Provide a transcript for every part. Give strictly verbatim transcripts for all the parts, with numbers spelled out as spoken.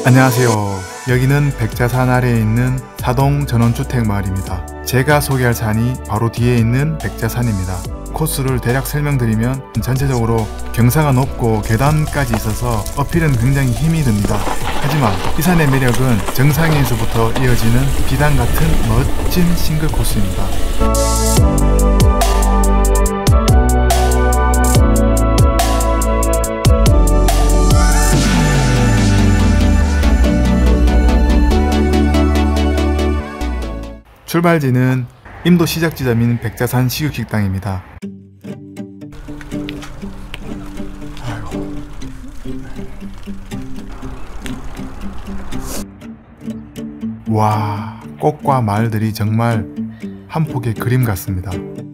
안녕하세요. 여기는 백자산 아래에 있는 사동 전원주택 마을입니다. 제가 소개할 산이 바로 뒤에 있는 백자산입니다. 코스를 대략 설명드리면 전체적으로 경사가 높고 계단까지 있어서 어필은 굉장히 힘이 듭니다. 하지만 이 산의 매력은 정상에서부터 이어지는 비단 같은 멋진 싱글 코스입니다. 출발지는 임도 시작 지점인 백자산 식육식당입니다. 아이고. 와, 꽃과 마을들이 정말 한 폭의 그림 같습니다.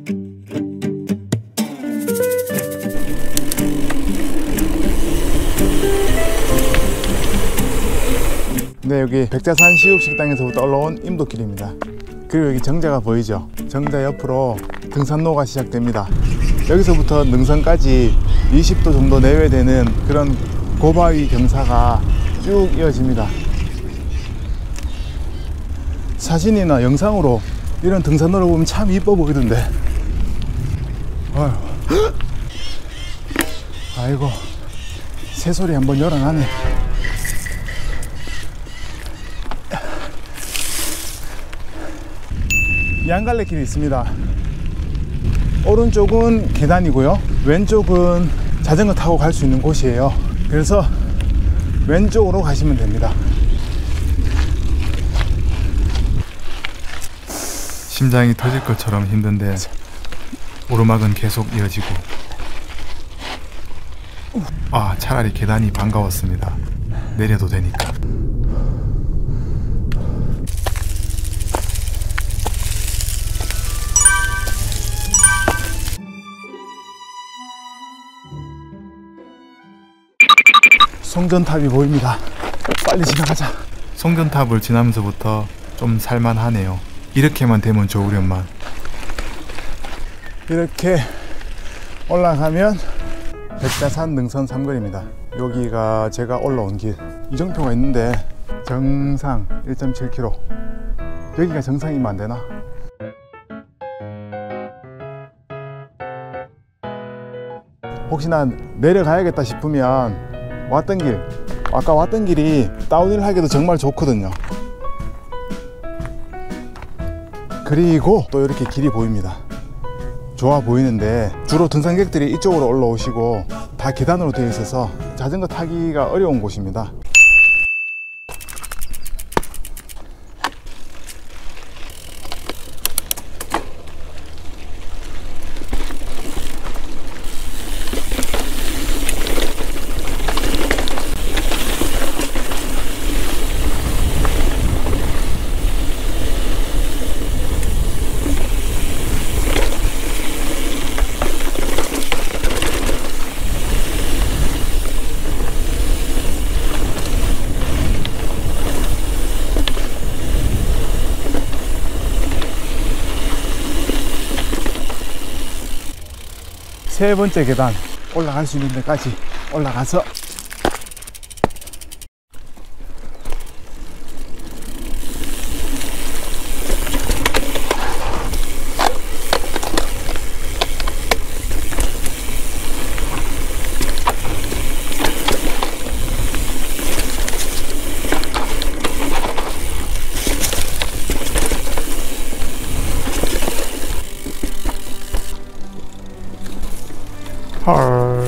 네, 여기 백자산 식육식당에서부터 올라온 임도길입니다. 그리고 여기 정자가 보이죠? 정자 옆으로 등산로가 시작됩니다. 여기서부터 능선까지 이십 도 정도 내외되는 그런 고바위 경사가 쭉 이어집니다. 사진이나 영상으로 이런 등산로를 보면 참 이뻐 보이던데. 어휴. 아이고, 새소리 한번 열어나네. 양갈래길이 있습니다. 오른쪽은 계단이고요, 왼쪽은 자전거 타고 갈 수 있는 곳이에요. 그래서 왼쪽으로 가시면 됩니다. 심장이 터질 것처럼 힘든데 오르막은 계속 이어지고, 아, 차라리 계단이 반가웠습니다. 내려도 되니까. 송전탑이 보입니다. 빨리 지나가자. 송전탑을 지나면서부터 좀 살만하네요. 이렇게만 되면 좋으련만. 이렇게 올라가면 백자산 능선 삼거리입니다. 여기가 제가 올라온 길. 이정표가 있는데 정상 일 점 칠 킬로미터. 여기가 정상이면 안 되나? 혹시나 내려가야겠다 싶으면 왔던 길, 아까 왔던 길이 다운힐 하기도 정말 좋거든요. 그리고 또 이렇게 길이 보입니다. 좋아 보이는데 주로 등산객들이 이쪽으로 올라오시고 다 계단으로 되어 있어서 자전거 타기가 어려운 곳입니다. 세 번째 계단, 올라갈 수 있는 데까지 올라가서 헐,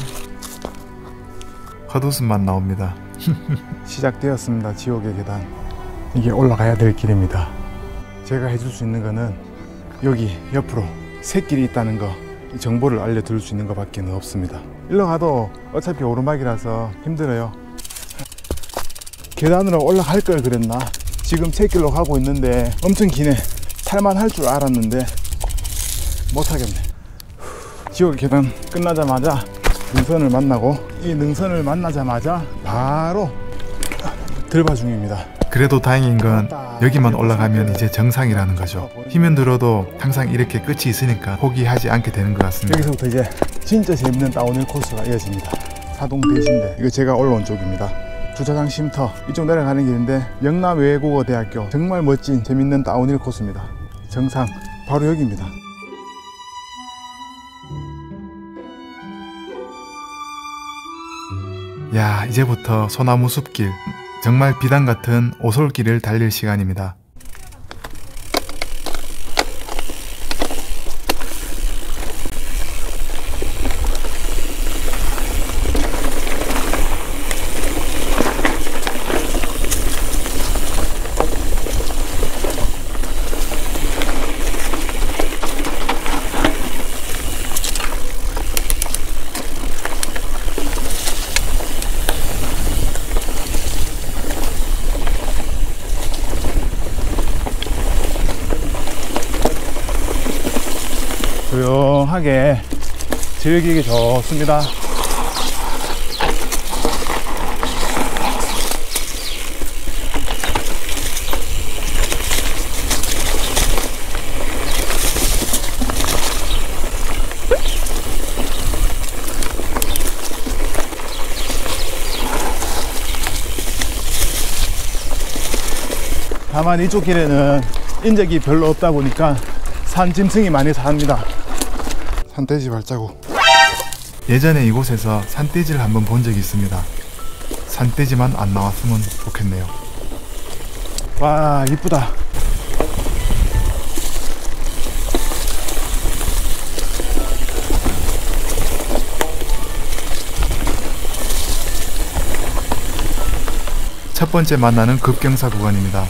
헛웃음만 나옵니다. 시작되었습니다. 지옥의 계단. 이게 올라가야 될 길입니다. 제가 해줄 수 있는 거는 여기 옆으로 샛길이 있다는 거, 이 정보를 알려드릴 수 있는 것 밖에 없습니다. 일로 가도 어차피 오르막이라서 힘들어요. 계단으로 올라갈 걸 그랬나? 지금 샛길로 가고 있는데 엄청 기네. 탈만 할 줄 알았는데 못하겠네. 지옥의 계단 끝나자마자 능선을 만나고, 이 능선을 만나자마자 바로 들바 중입니다. 그래도 다행인 건 여기만 올라가면 이제 정상이라는 거죠. 힘은 들어도 항상 이렇게 끝이 있으니까 포기하지 않게 되는 것 같습니다. 여기서부터 이제 진짜 재밌는 다운힐 코스가 이어집니다. 사동 대신대, 이거 제가 올라온 쪽입니다. 주차장 쉼터 이쪽 내려가는 길인데 영남외국어대학교 정말 멋진 재밌는 다운힐 코스입니다. 정상 바로 여기입니다. 야, 이제부터 소나무 숲길, 정말 비단 같은 오솔길을 달릴 시간입니다. 조용하게 즐기기 좋습니다. 다만 이쪽 길에는 인적이 별로 없다 보니까 산짐승이 많이 삽니다. 산돼지 발자국. 예전에 이곳에서 산돼지를 한번 본 적이 있습니다. 산돼지만 안 나왔으면 좋겠네요. 와, 이쁘다. 첫 번째 만나는 급경사 구간입니다.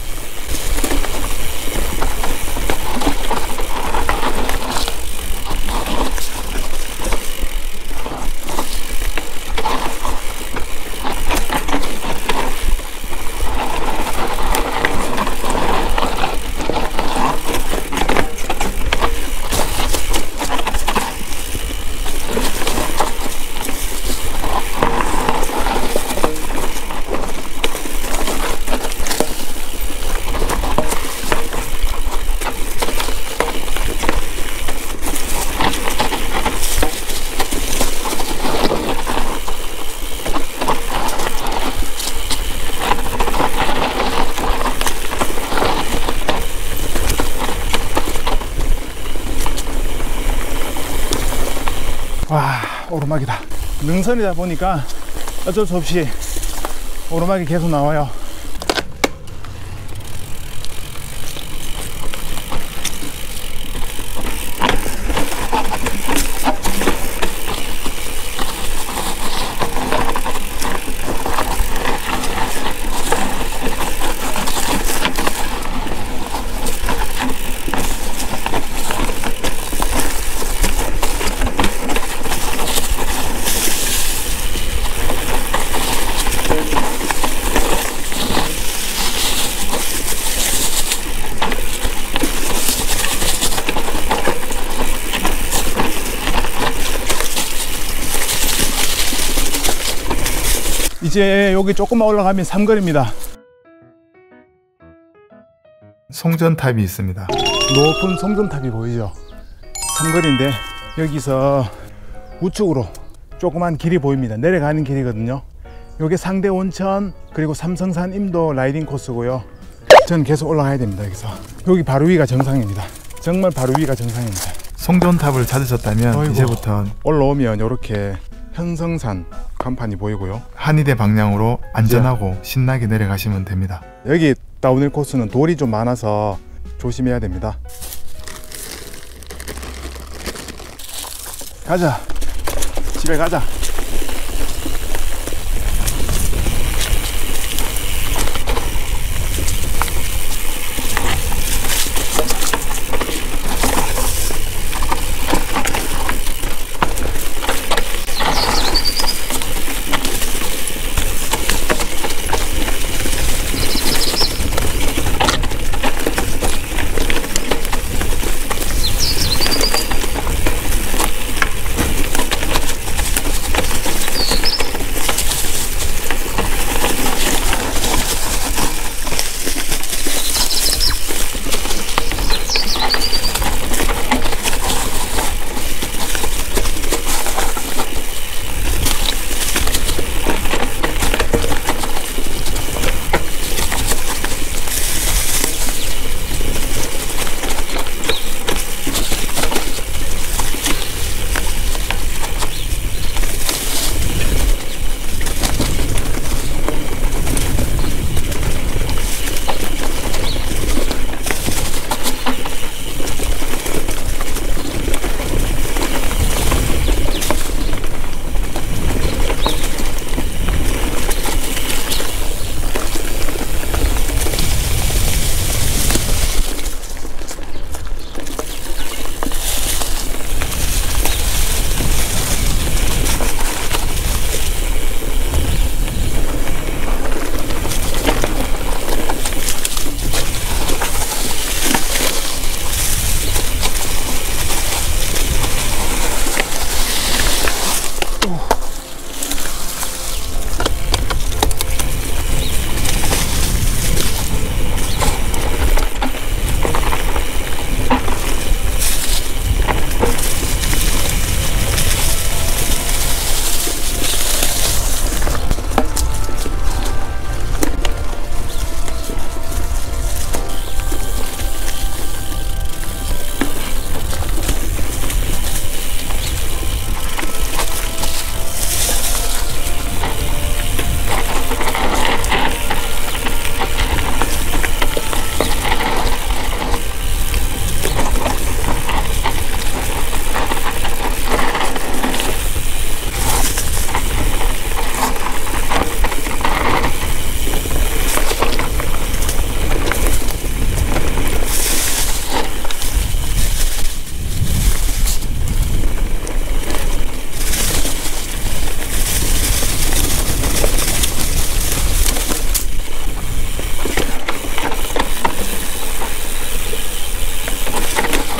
와, 오르막이다. 능선이다 보니까 어쩔 수 없이 오르막이 계속 나와요. 이제 여기 조금만 올라가면 삼거리입니다. 송전탑이 있습니다. 높은 송전탑이 보이죠? 삼거리인데 여기서 우측으로 조그만 길이 보입니다. 내려가는 길이거든요. 여기 상대 온천 그리고 삼성산 임도 라이딩 코스고요. 저는 계속 올라가야 됩니다. 여기서 여기 바로 위가 정상입니다. 정말 바로 위가 정상입니다. 송전탑을 찾으셨다면 어이구, 이제부터 올라오면 이렇게 현성산 간판이 보이고요. 한의대 방향으로 안전하고 신나게 내려가시면 됩니다. 여기 다운힐 코스는 돌이 좀 많아서 조심해야 됩니다. 가자. 집에 가자.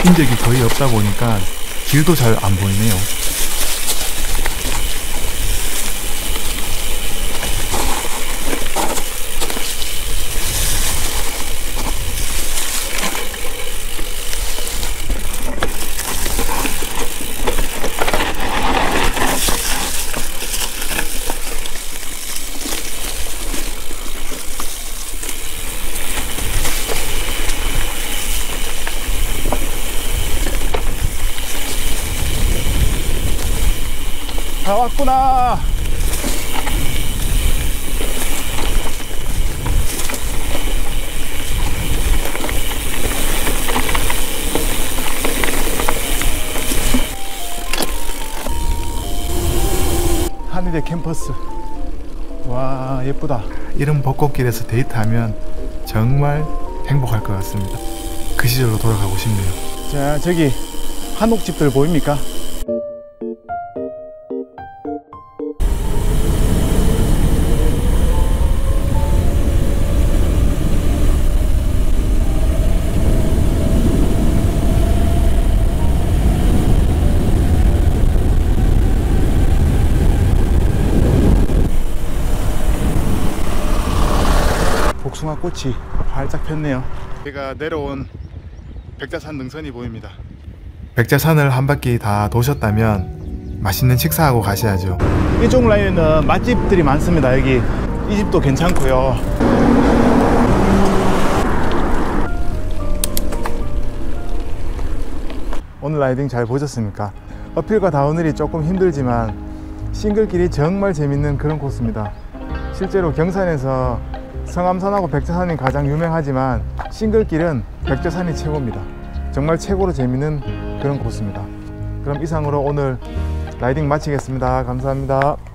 흔적이 거의 없다 보니까 길도 잘 안 보이네요. 다 왔구나. 한일의 캠퍼스. 와, 예쁘다. 이런 벚꽃길에서 데이트하면 정말 행복할 것 같습니다. 그 시절로 돌아가고 싶네요. 자, 저기 한옥집들 보입니까? 복숭아 꽃이 활짝 폈네요. 제가 내려온 백자산 능선이 보입니다. 백자산을 한 바퀴 다 도셨다면 맛있는 식사하고 가셔야죠. 이쪽 라인에는 맛집들이 많습니다. 여기 이 집도 괜찮고요. 오늘 라이딩 잘 보셨습니까? 어필과 다운힐이 조금 힘들지만 싱글길이 정말 재밌는 그런 코스입니다. 실제로 경산에서 성암산하고 백자산이 가장 유명하지만 싱글길은 백자산이 최고입니다. 정말 최고로 재밌는 그런 코스입니다. 그럼 이상으로 오늘 라이딩 마치겠습니다. 감사합니다.